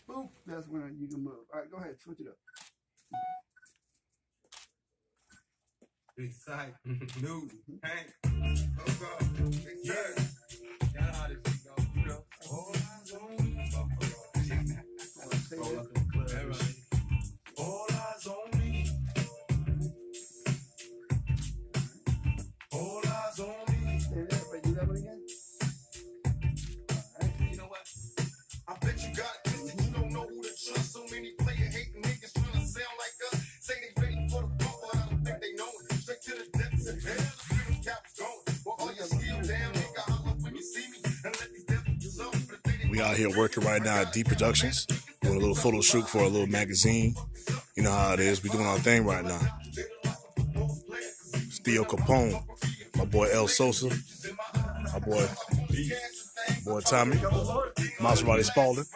boop, that's when you can move. All right, go ahead, switch it up. Excite, new, Hank, yeah. Y'all know how this shit go, you know. All eyes on me. All eyes on me. All eyes on me. Everybody do that one again? All right. You know what? I bet you got it twisted. You don't know who to trust. So many player hating niggas trying to sound like us. Say they ready for the ball, but I don't think they know it. Straight to the depths of hell, the freedom cap's going. Well, all your skill down, nigga, holler when you see me. And let these devils up for the thing. We out here working right now at D Productions. Doing a little photo shoot for a little magazine. You know how it is. We doing our thing right now. Theo Capone, my boy El Sosa, my boy Tommy, Maserati Spalding.